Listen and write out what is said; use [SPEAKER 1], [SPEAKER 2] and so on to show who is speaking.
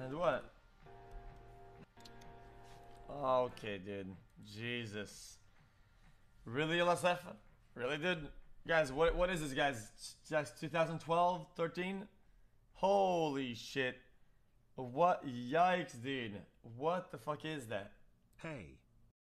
[SPEAKER 1] And what? Okay, dude. Jesus. Really, LSF? Really, dude? Guys, what is this, guys? Just 2012, 13? Holy shit. What? Yikes, dude. What the fuck is that?
[SPEAKER 2] Hey,